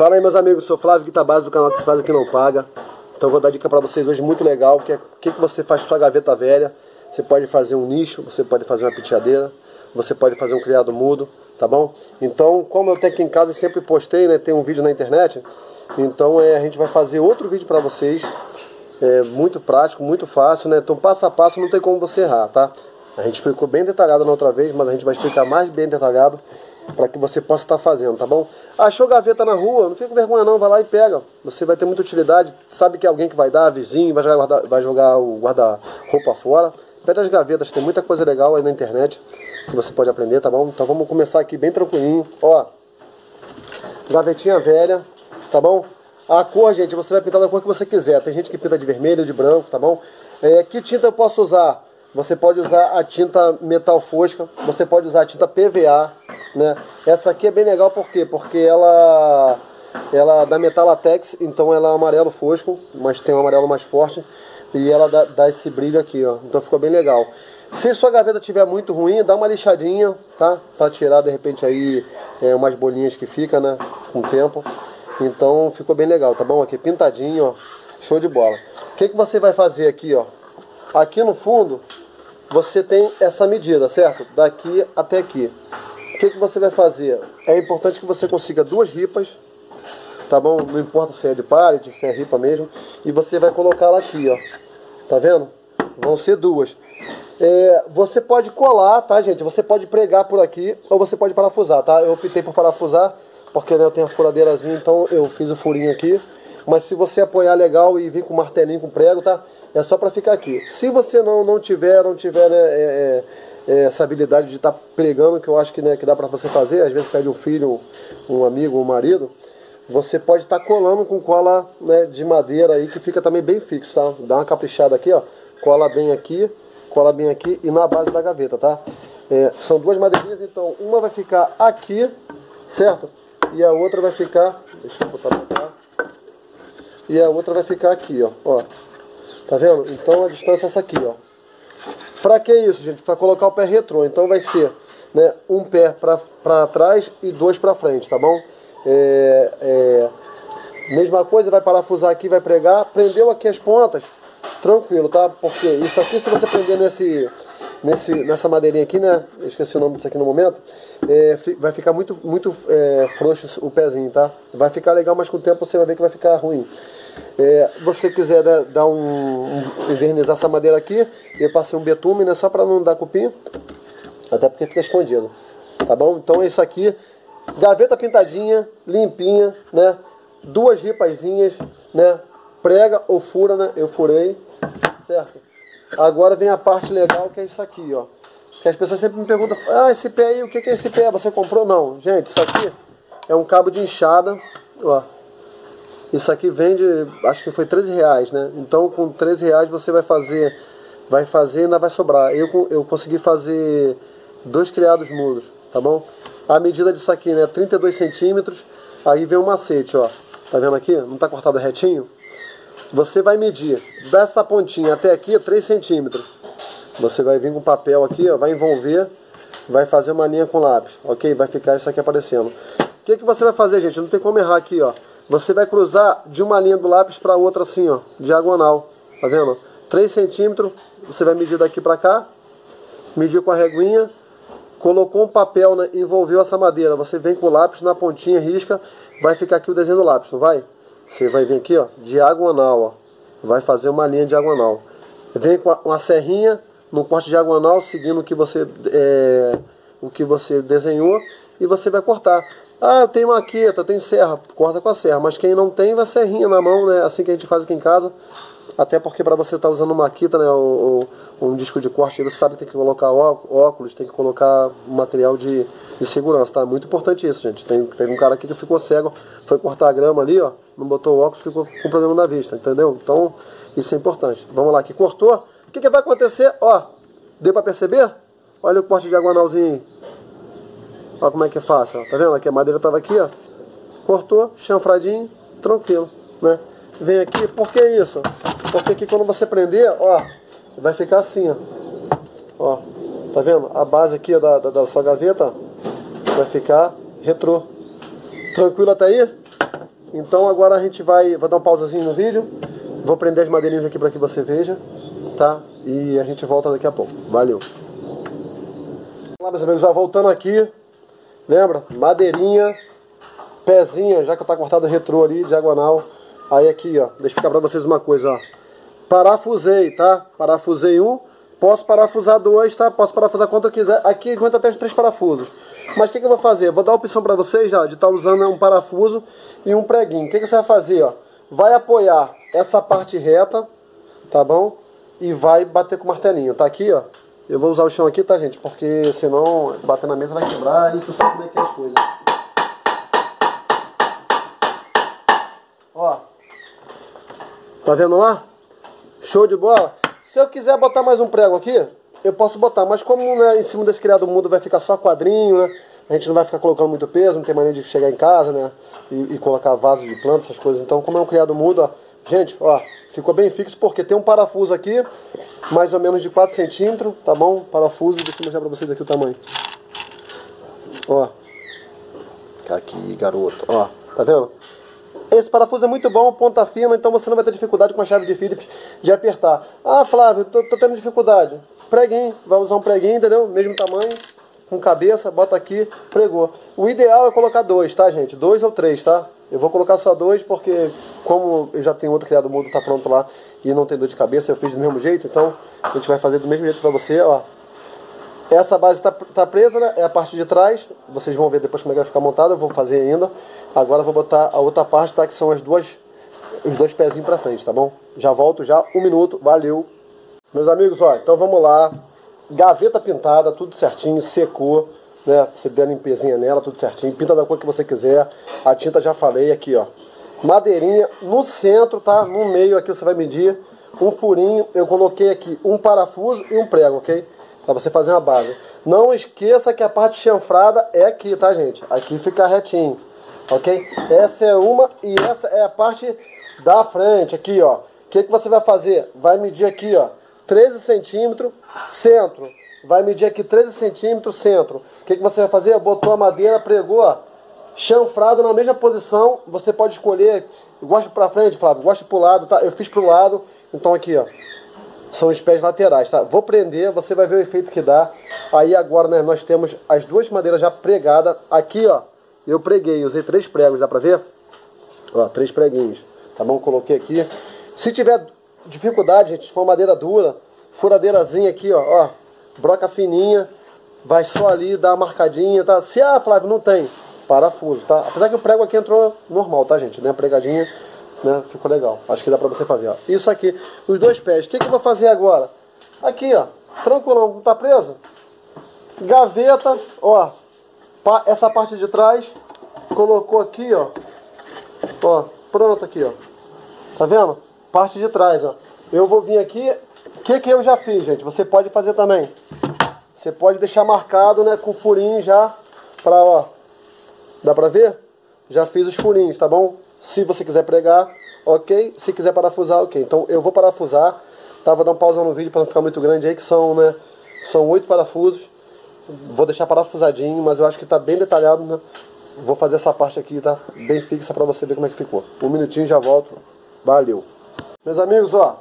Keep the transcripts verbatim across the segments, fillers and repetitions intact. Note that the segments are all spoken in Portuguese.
Fala aí, meus amigos, sou Flávio Guitabase do canal Que Se Faz Aqui Não Paga. Então eu vou dar dica pra vocês hoje muito legal, que é o que, que você faz com sua gaveta velha. Você pode fazer um nicho, você pode fazer uma penteadeira, você pode fazer um criado mudo, tá bom? Então, como eu tenho aqui em casa e sempre postei, né, tem um vídeo na internet, então é, a gente vai fazer outro vídeo pra vocês, é muito prático, muito fácil, né? Então passo a passo não tem como você errar, tá? A gente explicou bem detalhado na outra vez, mas a gente vai explicar mais bem detalhado para que você possa estar fazendo, tá bom? Achou gaveta na rua, não fica com vergonha não, vai lá e pega. Você vai ter muita utilidade, sabe que é alguém que vai dar, vizinho, vai jogar, guarda, vai jogar o guarda-roupa fora. Pede as gavetas, tem muita coisa legal aí na internet que você pode aprender, tá bom? Então vamos começar aqui bem tranquilinho. Ó, gavetinha velha, tá bom? A cor, gente, você vai pintar da cor que você quiser. Tem gente que pinta de vermelho, de branco, tá bom? É, que tinta eu posso usar? Você pode usar a tinta metal fosca, você pode usar a tinta P V A, né? Essa aqui é bem legal, por quê? Porque ela, ela dá metalatex, então ela é amarelo fosco, mas tem um amarelo mais forte, e ela dá, dá esse brilho aqui, ó. Então ficou bem legal. Se sua gaveta estiver muito ruim, dá uma lixadinha, tá? Pra tirar, de repente, aí é, umas bolinhas que fica, né? Com o tempo. Então ficou bem legal, tá bom? Aqui pintadinho, ó. Show de bola. O que, que você vai fazer aqui, ó? Aqui no fundo, você tem essa medida, certo? Daqui até aqui. O que, que você vai fazer? É importante que você consiga duas ripas, tá bom? Não importa se é de pallet, se é ripa mesmo. E você vai colocar ela aqui, ó. Tá vendo? Vão ser duas. É, você pode colar, tá, gente? Você pode pregar por aqui ou você pode parafusar, tá? Eu optei por parafusar, porque né, eu tenho a furadeirazinha, então eu fiz o furinho aqui. Mas se você apoiar legal e vir com martelinho, com prego, tá? É só pra ficar aqui. Se você não, não tiver, não tiver né, é, é, essa habilidade de estar tá pregando, que eu acho que, né, que dá pra você fazer, às vezes pede um filho, um, um amigo, um marido, você pode estar tá colando com cola né, de madeira aí, que fica também bem fixo, tá? Dá uma caprichada aqui, ó, cola bem aqui, cola bem aqui e na base da gaveta, tá? É, são duas madeirinhas, então uma vai ficar aqui, certo? E a outra vai ficar, deixa eu botar pra cá, e a outra vai ficar aqui, ó, ó. Tá vendo? Então a distância é essa aqui, ó. Pra que isso, gente? Pra colocar o pé retrô. Então vai ser, né, um pé pra, pra trás e dois pra frente, tá bom? É, é, mesma coisa, vai parafusar aqui, vai pregar. Prendeu aqui as pontas, tranquilo, tá? Porque isso aqui, se você prender nesse, nesse, nessa madeirinha aqui, né? Eu esqueci o nome disso aqui no momento. É, vai ficar muito, muito é, frouxo o pezinho, tá? Vai ficar legal, mas com o tempo você vai ver que vai ficar ruim. É, você quiser né, dar um, um, envernizar essa madeira aqui, eu passei um betume, né, só para não dar cupim, até porque fica escondido, tá bom? Então é isso aqui, gaveta pintadinha, limpinha, né, duas ripazinhas, né, prega ou fura, né, eu furei, certo? Agora vem a parte legal que é isso aqui, ó, que as pessoas sempre me perguntam, ah, esse pé aí, o que é esse pé? Você comprou? Não, gente, isso aqui é um cabo de enxada, ó. Isso aqui vende, acho que foi treze reais, né? Então com treze reais você vai fazer, vai fazer e ainda vai sobrar. Eu, eu consegui fazer dois criados mudos, tá bom? A medida disso aqui, né? trinta e dois centímetros, aí vem um macete, ó. Tá vendo aqui? Não tá cortado retinho? Você vai medir dessa pontinha até aqui, três centímetros. Você vai vir com papel aqui, ó, vai envolver, vai fazer uma linha com lápis, ok? Vai ficar isso aqui aparecendo. O que que você vai fazer, gente? Não tem como errar aqui, ó. Você vai cruzar de uma linha do lápis para outra assim, ó, diagonal, tá vendo? três centímetros, você vai medir daqui para cá, medir com a reguinha, colocou um papel, né, envolveu essa madeira, você vem com o lápis na pontinha, risca, vai ficar aqui o desenho do lápis, não vai? Você vai vir aqui, ó, diagonal, ó, vai fazer uma linha diagonal. Vem com uma serrinha no corte diagonal, seguindo o que você, é, o que você desenhou, e você vai cortar. Ah, eu tenho maqueta, eu tenho serra, corta com a serra, mas quem não tem vai serrinha na mão, né? Assim que a gente faz aqui em casa. Até porque para você estar tá usando maqueta, né, ou, ou um disco de corte, você sabe que tem que colocar óculos, tem que colocar material de, de segurança, tá? Muito importante isso, gente. Tem, tem um cara aqui que ficou cego, foi cortar a grama ali, ó, não botou o óculos, ficou com problema na vista, entendeu? Então, isso é importante. Vamos lá, aqui cortou. O que, que vai acontecer? Ó, deu para perceber? Olha o corte diagonalzinho aí. Olha como é que é fácil, ó. Tá vendo? Aqui a madeira tava aqui, ó. Cortou, chanfradinho, tranquilo, né? Vem aqui, por que isso? Porque aqui quando você prender, ó, vai ficar assim, ó. Ó, tá vendo? A base aqui da, da, da sua gaveta vai ficar retrô. Tranquilo até aí? Então agora a gente vai, vou dar um pausazinho no vídeo, vou prender as madeirinhas aqui para que você veja, tá? E a gente volta daqui a pouco. Valeu! Olá, meus amigos, ó, voltando aqui, lembra? Madeirinha, pezinha, já que tá cortado retrô ali, diagonal. Aí aqui, ó, deixa eu explicar pra vocês uma coisa, ó. Parafusei, tá? Parafusei um, posso parafusar dois, tá? Posso parafusar quanto eu quiser. Aqui aguenta até os três parafusos. Mas o que, que eu vou fazer? Eu vou dar a opção pra vocês já de estar tá usando um parafuso e um preguinho. O que, que você vai fazer, ó? Vai apoiar essa parte reta, tá bom? E vai bater com o martelinho, tá aqui, ó. Eu vou usar o chão aqui, tá, gente? Porque senão bater na mesa vai quebrar e tu sabe como é que é as coisas. Ó. Tá vendo lá? Show de bola? Se eu quiser botar mais um prego aqui, eu posso botar. Mas como, né, em cima desse criado mudo vai ficar só quadrinho, né? A gente não vai ficar colocando muito peso, não tem maneira de chegar em casa, né? E, e colocar vaso de planta, essas coisas. Então, como é um criado mudo, ó. Gente, ó. Ficou bem fixo porque tem um parafuso aqui, mais ou menos de quatro centímetros, tá bom? Parafuso, deixa eu mostrar pra vocês aqui o tamanho. Ó. Aqui, garoto. Ó, tá vendo? Esse parafuso é muito bom, ponta fina, então você não vai ter dificuldade com a chave de Phillips de apertar. Ah, Flávio, tô, tô tendo dificuldade. Preguinho, vai usar um preguinho, entendeu? Mesmo tamanho, com cabeça, bota aqui, pregou. O ideal é colocar dois, tá, gente? Dois ou três, tá? Eu vou colocar só dois porque, como eu já tenho outro criado mudo, tá pronto lá e não tem dor de cabeça, eu fiz do mesmo jeito, então a gente vai fazer do mesmo jeito pra você, ó. Essa base tá, tá presa, né? É a parte de trás, vocês vão ver depois como é que vai ficar montada, eu vou fazer ainda. Agora eu vou botar a outra parte, tá? Que são as duas, os dois pezinhos pra frente, tá bom? Já volto já, um minuto, valeu. Meus amigos, ó, então vamos lá. Gaveta pintada, tudo certinho, secou, né? Você der a limpezinha nela, tudo certinho. Pinta da cor que você quiser. A tinta já falei aqui, ó. Madeirinha no centro, tá? No meio aqui você vai medir um furinho. Eu coloquei aqui um parafuso e um prego, ok? Pra você fazer uma base. Não esqueça que a parte chanfrada é aqui, tá, gente? Aqui fica retinho, ok? Essa é uma e essa é a parte da frente, aqui, ó. O que, que você vai fazer? Vai medir aqui, ó, treze centímetros, centro. Vai medir aqui treze centímetros, centro. O que, que você vai fazer? Botou a madeira, pregou, ó, chanfrado na mesma posição. Você pode escolher, gosta pra frente, Flávio, gosta pro lado, tá? Eu fiz pro lado, então aqui, ó, são os pés laterais, tá? Vou prender, você vai ver o efeito que dá. Aí agora, né, nós temos as duas madeiras já pregadas. Aqui, ó, eu preguei, usei três pregos, dá pra ver? Ó, três preguinhos, tá bom? Coloquei aqui. Se tiver dificuldade, gente, se for madeira dura, furadeirazinha aqui, ó, ó, broca fininha, vai só ali, dá uma marcadinha, tá? Se, ah, Flávio, não tem, parafuso, tá? Apesar que o prego aqui entrou normal, tá, gente? Né, pregadinha. Né? Ficou legal. Acho que dá pra você fazer, ó. Isso aqui, os dois pés. O que, que eu vou fazer agora? Aqui, ó. Tranquilão, não tá preso? Gaveta, ó. Essa parte de trás. Colocou aqui, ó. Ó, pronto aqui, ó. Tá vendo? Parte de trás, ó. Eu vou vir aqui. O que que eu já fiz, gente? Você pode fazer também. Você pode deixar marcado, né? Com furinho já. Pra, ó. Dá pra ver? Já fiz os furinhos, tá bom? Se você quiser pregar, ok. Se quiser parafusar, ok. Então eu vou parafusar, tá? Vou dar um pausa no vídeo para não ficar muito grande aí, que são, né? São oito parafusos. Vou deixar parafusadinho, mas eu acho que tá bem detalhado, né? Vou fazer essa parte aqui, tá? Bem fixa para você ver como é que ficou. Um minutinho, já volto. Valeu. Meus amigos, ó.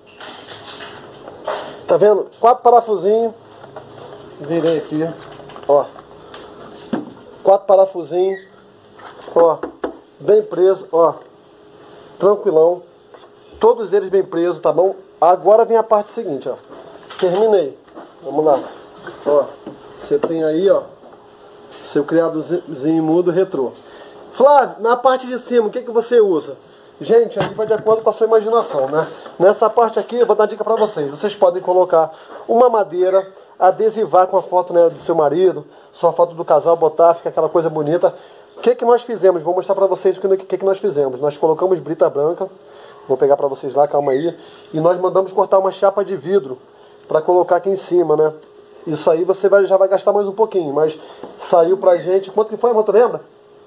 Tá vendo? Quatro parafusinhos. Virei aqui, ó. Quatro parafusinhos. Ó. Bem preso, ó, tranquilão, todos eles bem presos, tá bom? Agora vem a parte seguinte, ó, terminei, vamos lá, ó, você tem aí, ó, seu criadozinho mudo retrô. Flávio, na parte de cima, o que que você usa? Gente, aí vai de acordo com a sua imaginação, né? Nessa parte aqui, eu vou dar uma dica pra vocês, vocês podem colocar uma madeira, adesivar com a foto, né, do seu marido, sua foto do casal, botar, fica aquela coisa bonita. O que que nós fizemos? Vou mostrar pra vocês o que, que que nós fizemos. Nós colocamos brita branca, vou pegar pra vocês lá, calma aí, e nós mandamos cortar uma chapa de vidro pra colocar aqui em cima, né? Isso aí você vai, já vai gastar mais um pouquinho, mas saiu pra gente, quanto que foi, irmão, tu lembra?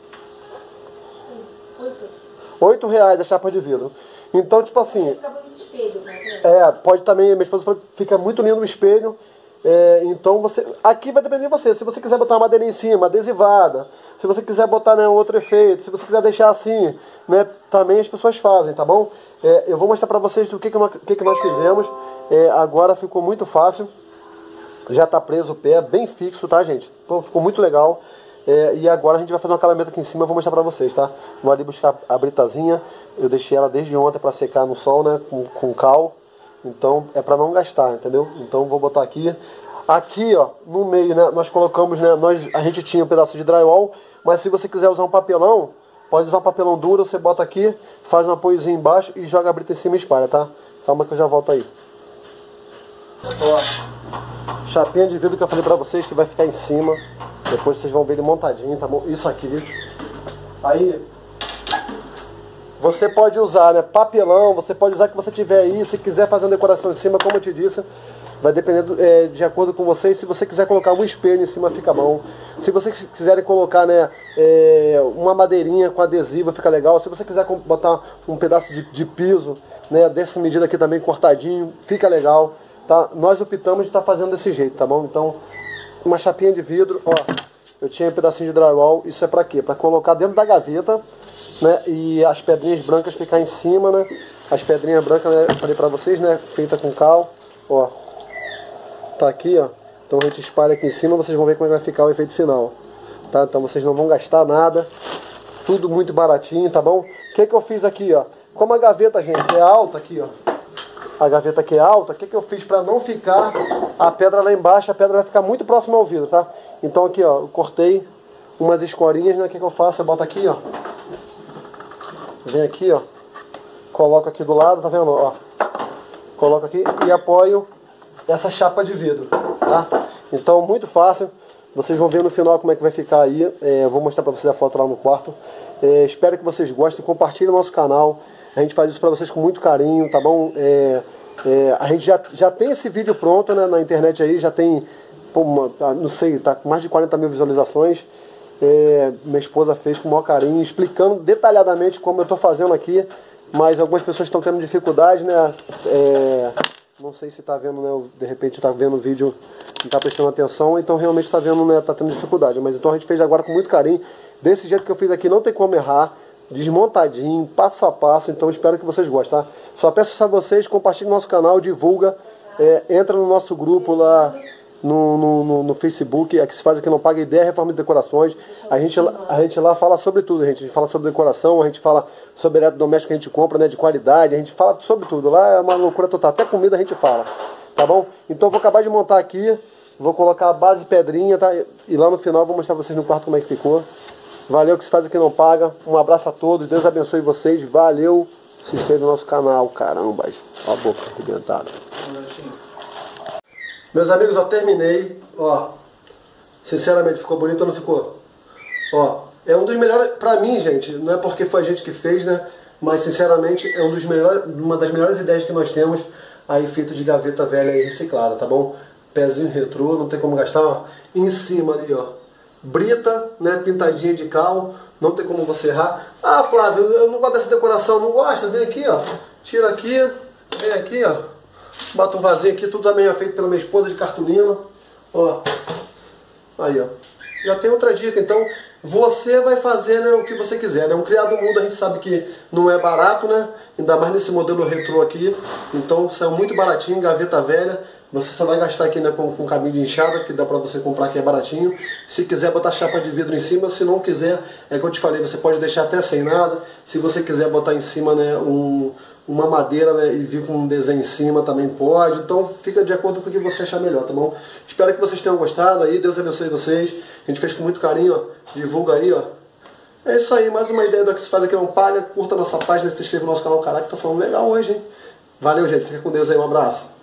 Oito reais a chapa de vidro. Então, tipo assim, fica bonito o espelho, né? É, pode também, minha esposa falou que fica muito lindo o espelho. É, então você, aqui vai depender de você. Se você quiser botar uma madeira em cima, adesivada, Se você quiser botar, né, outro efeito, se você quiser deixar assim, né, também as pessoas fazem, tá bom? É, eu vou mostrar pra vocês o que, que, nós, o que, que nós fizemos. É, agora ficou muito fácil. Já tá preso o pé, bem fixo, tá, gente? Então, ficou muito legal. É, e agora a gente vai fazer um acabamento aqui em cima, eu vou mostrar pra vocês, tá? Vou ali buscar a britazinha. Eu deixei ela desde ontem pra secar no sol, né, com, com cal. Então é pra não gastar, entendeu? Então vou botar aqui. Aqui, ó, no meio, né, nós colocamos, né, nós, a gente tinha um pedaço de drywall, mas se você quiser usar um papelão, pode usar um papelão duro, você bota aqui, faz um apoiozinho embaixo e joga a brita em cima e espalha, tá? Calma que eu já volto aí. Ó, chapinha de vidro que eu falei pra vocês que vai ficar em cima, depois vocês vão ver ele montadinho, tá bom? Isso aqui. Aí, você pode usar, né, papelão, você pode usar o que você tiver aí, se quiser fazer uma decoração em cima, como eu te disse, vai depender do, é, de acordo com vocês. Se você quiser colocar um espelho em cima, fica bom. Se vocês quiserem colocar, né, é, uma madeirinha com adesivo, fica legal. Se você quiser botar um pedaço de, de piso, né, dessa medida aqui também, cortadinho, fica legal, tá? Nós optamos de estar fazendo desse jeito, tá bom? Então, uma chapinha de vidro, ó, eu tinha um pedacinho de drywall, isso é pra quê? Pra colocar dentro da gaveta, né, e as pedrinhas brancas ficar em cima, né? As pedrinhas brancas, né, eu falei pra vocês, né, feita com cal, ó. Tá aqui, ó. Então a gente espalha aqui em cima, vocês vão ver como é que vai ficar o efeito final, tá? Então vocês não vão gastar nada, tudo muito baratinho, tá bom? O que que eu fiz aqui, ó? Como a gaveta, gente, é alta aqui, ó. A gaveta aqui é alta, o que que eu fiz pra não ficar a pedra lá embaixo? A pedra vai ficar muito próxima ao vidro, tá? Então aqui, ó, eu cortei umas escorinhas, né? O que que eu faço? Eu boto aqui, ó. Vem aqui, ó. Coloco aqui do lado, tá vendo? Ó. Coloco aqui e apoio essa chapa de vidro, tá? Então, muito fácil. Vocês vão ver no final como é que vai ficar aí. É, eu vou mostrar pra vocês a foto lá no quarto. É, espero que vocês gostem. Compartilhem o nosso canal. A gente faz isso pra vocês com muito carinho, tá bom? É, é, a gente já, já tem esse vídeo pronto, né, na internet aí. Já tem, pô, uma, não sei, tá com mais de quarenta mil visualizações. É, minha esposa fez com o maior carinho, explicando detalhadamente como eu tô fazendo aqui. Mas algumas pessoas estão tendo dificuldade, né? É, não sei se tá vendo, né? De repente tá vendo o vídeo e tá prestando atenção, então realmente tá vendo, né? Tá tendo dificuldade. Mas então a gente fez agora com muito carinho. Desse jeito que eu fiz aqui, não tem como errar. Desmontadinho, passo a passo. Então espero que vocês gostem, tá? Só peço a vocês, compartilhem o nosso canal, divulga. É, entra no nosso grupo lá no, no, no, no Facebook, é que se faz aqui Não Paga Ideia, Reforma de Decorações. A gente, a gente lá fala sobre tudo, gente. A gente fala sobre decoração, a gente fala sobre eletrodoméstico que a gente compra, né, de qualidade, a gente fala sobre tudo. Lá é uma loucura total, até comida a gente fala, tá bom? Então eu vou acabar de montar aqui, vou colocar a base de pedrinha, tá? E lá no final eu vou mostrar pra vocês no quarto como é que ficou. Valeu, que se faz aqui não paga. Um abraço a todos, Deus abençoe vocês, valeu. Se inscreva no nosso canal, caramba, ó a boca arrebentada. Meus amigos, eu terminei, ó, sinceramente, ficou bonito ou não ficou? Ó, é um dos melhores, pra mim, gente, não é porque foi a gente que fez, né, mas sinceramente é um dos melhores, uma das melhores ideias que nós temos aí, feito de gaveta velha e reciclada, tá bom? Pezinho retrô, não tem como gastar, ó, em cima ali, ó, brita, né, pintadinha de cal, não tem como você errar. Ah, Flávio, eu não gosto dessa decoração, não gosta? Vem aqui, ó, tira aqui, vem aqui, ó, bota um vasinho aqui, tudo também é feito pela minha esposa de cartolina, ó, aí, ó, já tem outra dica. Então você vai fazer, né, o que você quiser, né? Um criado mudo a gente sabe que não é barato, né, ainda mais nesse modelo retrô aqui, então saiu muito baratinho, gaveta velha. Você só vai gastar aqui, né, com, com cabinho de enxada, que dá pra você comprar, que é baratinho. Se quiser botar chapa de vidro em cima, se não quiser, é que eu te falei, você pode deixar até sem nada. Se você quiser botar em cima, né, um, uma madeira, né, e vir com um desenho em cima, também pode. Então fica de acordo com o que você achar melhor, tá bom? Espero que vocês tenham gostado aí, Deus abençoe vocês. A gente fez com muito carinho, ó, divulga aí, ó. É isso aí, mais uma ideia do que se faz aqui não paga. Curta a nossa página, se inscreva no nosso canal. Caraca, tô falando legal hoje, hein? Valeu, gente, fica com Deus aí, um abraço.